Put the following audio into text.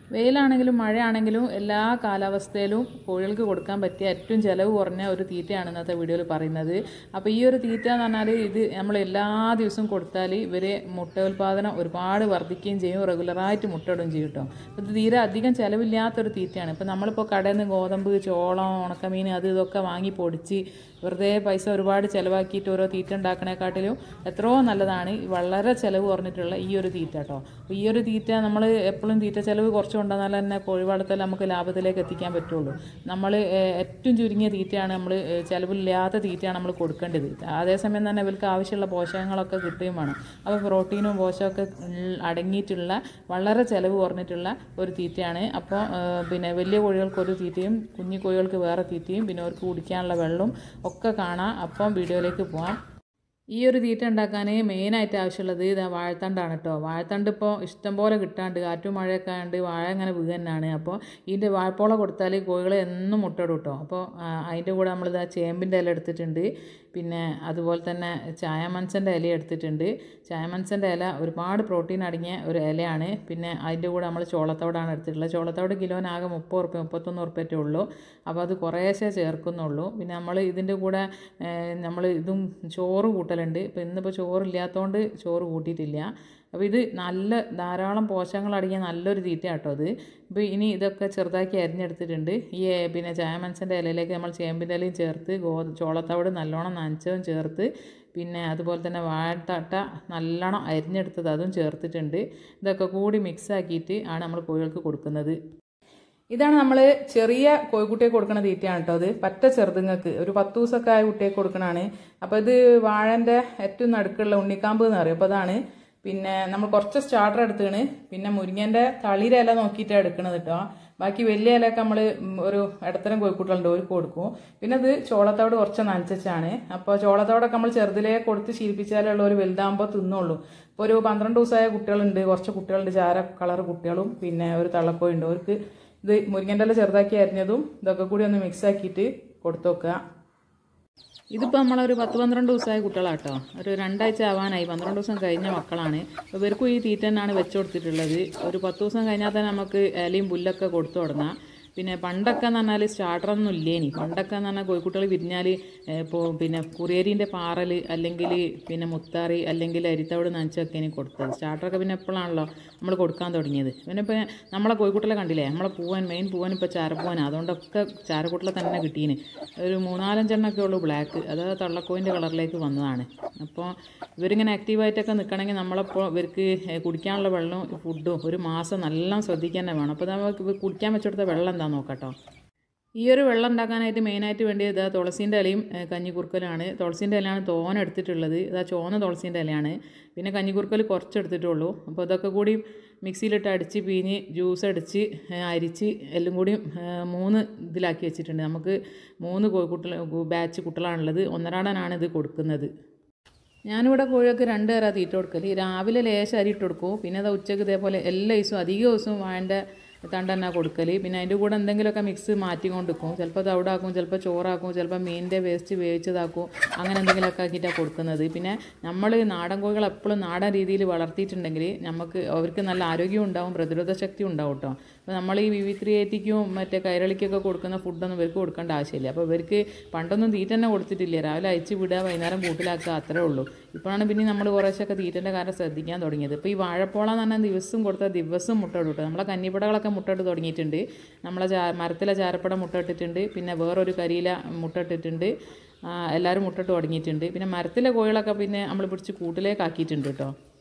വെയിലാണെങ്കിലും മഴയാണെങ്കിലും എല്ലാ കാലാവസ്ഥയിലും കോഴികൾക്ക് കൊടുക്കാൻ പറ്റിയ ഏറ്റവും ചിലവ് കുറഞ്ഞ ഒരു തീറ്റയാണ് ഇന്നത്തെ വീഡിയോയിൽ പറയുന്നത്. അപ്പോൾ ഈ ഒരു തീറ്റ എന്ന് പറഞ്ഞാൽ ഇത് നമ്മൾ എല്ലാ ദിവസവും കൊടുത്താൽ ഇവരെ മുട്ട ഉൽപ്പാദനം ഒരുപാട് വർദ്ധിക്കുകയും ചെയ്യും, റെഗുലറായിട്ട് മുട്ടയിടുകയും ചെയ്യും കേട്ടോ. ഇത് തീരെ അധികം ചിലവില്ലാത്തൊരു തീറ്റയാണ്. ഇപ്പോൾ നമ്മളിപ്പോൾ കടയിൽ നിന്ന് ഗോതമ്പ്, ചോളം, ഉണക്കമീൻ അത് ഇതൊക്കെ വാങ്ങി പൊടിച്ച് വെറുതെ പൈസ ഒരുപാട് ചിലവാക്കിയിട്ട് ഓരോ തീറ്റ ഉണ്ടാക്കണേക്കാട്ടിലും എത്രയോ നല്ലതാണ് വളരെ ചിലവ് കുറഞ്ഞിട്ടുള്ള ഈ ഒരു തീറ്റ കേട്ടോ. അപ്പോൾ ഈ ഒരു തീറ്റ നമ്മൾ എപ്പോഴും തീറ്റ ചിലവ് കുറച്ച് കൊണ്ടുവന്നാൽ തന്നെ കോഴി വളർത്തൽ നമുക്ക് ലാഭത്തിലേക്ക് എത്തിക്കാൻ പറ്റുള്ളൂ. നമ്മൾ ഏറ്റവും ചുരുങ്ങിയ തീറ്റയാണ്, നമ്മൾ ചിലവില്ലാത്ത തീറ്റയാണ് നമ്മൾ കൊടുക്കേണ്ടത്. അതേസമയം തന്നെ ഇവർക്ക് ആവശ്യമുള്ള പോഷകങ്ങളൊക്കെ കിട്ടുകയും വേണം. അപ്പോൾ പ്രോട്ടീനും പോഷകമൊക്കെ അടങ്ങിയിട്ടുള്ള വളരെ ചിലവ് കുറഞ്ഞിട്ടുള്ള ഒരു തീറ്റയാണ്. അപ്പോൾ പിന്നെ വലിയ കോഴികൾക്ക് ഒരു തീറ്റയും കുഞ്ഞു കോഴികൾക്ക് വേറെ തീറ്റയും പിന്നെ അവർക്ക് കുടിക്കാനുള്ള വെള്ളവും ഒക്കെ കാണാം. അപ്പം വീഡിയോയിലേക്ക് പോകാം. ഈ ഒരു തീറ്റ ഉണ്ടാക്കാൻ മെയിനായിട്ട് ആവശ്യമുള്ളത് ഇതാ വാഴത്തണ്ടാണ് കേട്ടോ. വാഴത്തണ്ട് ഇപ്പോൾ ഇഷ്ടംപോലെ കിട്ടാണ്ട്, കാറ്റും മഴയൊക്കെ ആയതുകൊണ്ട് വാഴ ഇങ്ങനെ വീഴുന്നതാണ്. അപ്പോൾ ഇതിൻ്റെ വാഴപ്പോള കൊടുത്താൽ കോഴികൾ എന്നും മുട്ടയിടും കേട്ടോ. അപ്പോൾ അതിൻ്റെ കൂടെ നമ്മളിതാ ചേമ്പിൻ്റെ ഇല എടുത്തിട്ടുണ്ട്, പിന്നെ അതുപോലെ തന്നെ ചായമൻസൻ്റെ ഇല എടുത്തിട്ടുണ്ട്. ചായമൻസൻ്റെ ഇല ഒരുപാട് പ്രോട്ടീൻ അടങ്ങിയ ഒരു ഇലയാണ്. പിന്നെ അതിൻ്റെ കൂടെ നമ്മൾ ചോളത്തോടാണ് എടുത്തിട്ടുള്ളത്. ചോളത്തോട് കിലോനാകെ 30 റുപ്യ 31 റുപ്യറ്റേ ഉള്ളൂ. അപ്പോൾ അത് കുറേശ്ശേ ചേർക്കുന്നുള്ളൂ. പിന്നെ നമ്മൾ ഇതിൻ്റെ കൂടെ നമ്മൾ ഇതും ചോറ് കൂട്ടലുണ്ട്. ഇപ്പോൾ ഇന്നിപ്പോൾ ചോറില്ലാത്തതുകൊണ്ട് ചോറ് കൂട്ടിയിട്ടില്ല. അപ്പോൾ ഇത് നല്ല ധാരാളം പോഷകങ്ങൾ അടങ്ങിയ നല്ലൊരു തീറ്റ കേട്ടോ ഇത്. ഇപ്പോൾ ഇനി ഇതൊക്കെ ചെറുതാക്കി അരിഞ്ഞെടുത്തിട്ടുണ്ട്. ഈ പിന്നെ ചായമൻസൻ്റെ ഇലയിലേക്ക് നമ്മൾ ചേമ്പിൻ്റെ ഇലയും ചേർത്ത് ചോളത്തവിട് നല്ലോണം നനച്ചതും ചേർത്ത് പിന്നെ അതുപോലെ തന്നെ വാഴത്തട്ട നല്ലോണം അരിഞ്ഞെടുത്തത് അതും ചേർത്തിട്ടുണ്ട്. ഇതൊക്കെ കൂടി മിക്സാക്കിയിട്ട് ആണ് നമ്മൾ കോഴികൾക്ക് കൊടുക്കുന്നത്. ഇതാണ് നമ്മൾ ചെറിയ കോഴിക്കുട്ടിയെ കൊടുക്കുന്ന തീറ്റയാണ് കേട്ടോ. അത് പറ്റ ചെറുതുങ്ങൾക്ക് ഒരു 10 ദിവസമൊക്കെ ആയ കുട്ടിയെ കൊടുക്കണതാണ്. അപ്പോൾ ഇത് വാഴൻ്റെ ഏറ്റവും നടുക്കുള്ള ഉണ്ണിക്കാമ്പ് എന്ന് പറയും. അപ്പോൾ അതാണ്. പിന്നെ നമ്മൾ കുറച്ച് സ്റ്റാർട്ടർ എടുത്താണ്. പിന്നെ മുരിങ്ങൻ്റെ തളിര ഇല നോക്കിയിട്ടാണ് എടുക്കണത് കേട്ടോ. ബാക്കി വലിയ ഇലയൊക്കെ നമ്മൾ ഒരു ഇടത്തരം കോഴിക്കുട്ടികളുണ്ട് അവർക്ക് കൊടുക്കും. പിന്നെ ഇത് ചോളത്തോട് കുറച്ച് നനച്ചാണ്. അപ്പോൾ ചോളത്തോടൊക്കെ നമ്മൾ ചെറുതിലേ കൊടുത്ത് ശീലിപ്പിച്ചാലുള്ള ഒരു വലുതാകുമ്പോൾ തിന്നുള്ളൂ. ഇപ്പോൾ ഒരു 12 ദിവസമായ കുട്ടികളുണ്ട്, കുറച്ച് കുട്ടികളുണ്ട്, ചാര കളർ കുട്ടികളും പിന്നെ ഒരു തള്ളക്കോയുണ്ട്. അവർക്ക് ഇത് മുരിങ്ങൻ്റെ ഇല ചെറുതാക്കി അരിഞ്ഞതും ഇതൊക്കെ കൂടി ഒന്ന് മിക്സ് ആക്കിയിട്ട് കൊടുത്തു വെക്കുക. ഇതിപ്പോൾ നമ്മളൊരു 10-12 ദിവസമായ കുട്ടികളാട്ടോ. ഒരു 2 ആഴ്ച ആവാനായി, 12 ദിവസം കഴിഞ്ഞ മക്കളാണ്. അപ്പോൾ ഇവർക്കും ഈ തീറ്റ തന്നെയാണ് വെച്ച് കൊടുത്തിട്ടുള്ളത്. ഒരു 10 ദിവസം കഴിഞ്ഞാൽ തന്നെ നമുക്ക് ഇലയും പുല്ലൊക്കെ കൊടുത്തു തുടങ്ങാം. പിന്നെ പണ്ടൊക്കെ എന്ന് പറഞ്ഞാൽ സ്റ്റാർട്ടറൊന്നും ഇല്ലേനി. പണ്ടൊക്കെ എന്ന് പറഞ്ഞാൽ കോഴിക്കുട്ടികൾ വിരിഞ്ഞാൽ ഇപ്പോൾ പിന്നെ കുറിയരീൻ്റെ പാറൽ അല്ലെങ്കിൽ പിന്നെ മുത്താറി അല്ലെങ്കിൽ അരിത്തവിട് നനച്ചൊക്കെ ഇനി കൊടുത്തത്. സ്റ്റാർട്ടറൊക്കെ പിന്നെ എപ്പോഴാണല്ലോ നമ്മൾ കൊടുക്കാൻ തുടങ്ങിയത്. പിന്നെ ഇപ്പോൾ നമ്മളെ കോഴിക്കുട്ടികളെ കണ്ടില്ലേ, നമ്മളെ മെയിൻ പൂവൻ ഇപ്പോൾ ചാരപ്പൂവനാണ്. അതുകൊണ്ടൊക്കെ ചാരക്കുട്ടിലെ തന്നെ കിട്ടീന്. ഒരു 3-4 എണ്ണമൊക്കെ ഉള്ളൂ ബ്ലാക്ക്, അത് തള്ളക്കോയിൻ്റെ കളറിലേക്ക് വന്നതാണ്. അപ്പോൾ ഇവരിങ്ങനെ ആക്റ്റീവായിട്ടൊക്കെ നിൽക്കണമെങ്കിൽ നമ്മളപ്പോൾ ഇവർക്ക് കുടിക്കാനുള്ള വെള്ളവും ഫുഡും ഒരു മാസം നല്ല ശ്രദ്ധിക്കാൻ തന്നെ വേണം. അപ്പോൾ നമുക്ക് കുടിക്കാൻ വെച്ചെടുത്ത വെള്ളം എന്താ നോക്കട്ടോ. ഈ ഒരു വെള്ളം ഉണ്ടാക്കാനായിട്ട് മെയിനായിട്ട് വേണ്ടിയത് ഇതാ തുളസീൻ്റെ ഇലയും കഞ്ഞിക്കുറുക്കലാണ്. തുളസീൻ്റെ ഇലയാണ് തോന എടുത്തിട്ടുള്ളത്. ഇതാ ചോന്ന തുളസീൻ്റെ ഇലയാണ്. പിന്നെ കഞ്ഞിക്കുറുക്കൽ കുറച്ച് എടുത്തിട്ടുള്ളൂ. അപ്പോൾ ഇതൊക്കെ കൂടി മിക്സിയിലിട്ട് അടിച്ച് പിഴിഞ്ഞ് ജ്യൂസ് അടിച്ച് അരിച്ച് എല്ലാം കൂടി 3 ഇതിലാക്കി വെച്ചിട്ടുണ്ട്. നമുക്ക് 3 ബാച്ച് കുട്ടികളാണുള്ളത്. ഒന്നരാടനാണ് ഇത് കൊടുക്കുന്നത്. ഞാനിവിടെ കോഴികൾക്ക് 2 തരം തീറ്റ കൊടുക്കൽ. രാവിലെ ലേശം അരി ഇട്ട് കൊടുക്കും. പിന്നെ അത് ഉച്ചയ്ക്ക് ഇതേപോലെ എല്ലാ ദിവസവും അധിക ദിവസവും വാഴൻ്റെ തണ്ട് തന്നെ കൊടുക്കൽ. പിന്നെ അതിൻ്റെ കൂടെ എന്തെങ്കിലുമൊക്കെ മിക്സ് മാറ്റിക്കൊണ്ട് വെക്കും. ചിലപ്പോൾ തവിടാക്കും, ചിലപ്പോൾ ചോറാക്കും, ചിലപ്പോൾ മീനിൻ്റെ വേസ്റ്റ് വേവിച്ചതാക്കും. അങ്ങനെ എന്തെങ്കിലുമൊക്കെ ആക്കിയിട്ടാണ് കൊടുക്കുന്നത്. പിന്നെ നമ്മൾ നാടൻ കോഴികൾ എപ്പോഴും നാടൻ രീതിയിൽ വളർത്തിയിട്ടുണ്ടെങ്കിൽ നമുക്ക് അവർക്ക് നല്ല ആരോഗ്യം ഉണ്ടാവും, പ്രതിരോധ ശക്തി ഉണ്ടാവും കേട്ടോ. അപ്പോൾ നമ്മൾ ഈ VV380ക്കും മറ്റേ കൈരളിക്കൊക്കെ കൊടുക്കുന്ന ഫുഡൊന്നും ഇവർക്ക് കൊടുക്കേണ്ട ആവശ്യമില്ല. അപ്പോൾ ഇവർക്ക് പണ്ടൊന്നും തീറ്റ തന്നെ കൊടുത്തിട്ടില്ല. രാവിലെ അയച്ച് വിടുക, വൈകുന്നേരം കൂട്ടിലാക്കുക, അത്രേ ഉള്ളൂ. ഇപ്പോഴാണ് പിന്നെ നമ്മൾ കുറേശ്ശൊക്കെ തീറ്റൻ്റെ കാര്യം ശ്രദ്ധിക്കാൻ തുടങ്ങിയത്. ഇപ്പോൾ ഈ വാഴപ്പോള എന്ന് പറഞ്ഞാൽ ദിവസം കൊടുത്താൽ ദിവസം മുട്ട ഇടും കേട്ടോ. നമ്മളെ കന്നിപ്പടകളൊക്കെ മുട്ടയിട്ട് തുടങ്ങിയിട്ടുണ്ട്. നമ്മളെ മരത്തിലെ ചാരപ്പട മുട്ട ഇട്ടിട്ടുണ്ട്. പിന്നെ വേറൊരു കരിയില മുട്ട ഇട്ടിട്ടുണ്ട്. എല്ലാവരും മുട്ടിട്ട് തുടങ്ങിയിട്ടുണ്ട്. പിന്നെ മരത്തിലെ കോഴികളൊക്കെ പിന്നെ നമ്മൾ പിടിച്ച് കൂട്ടിലേക്ക് ആക്കിയിട്ടുണ്ട് കേട്ടോ.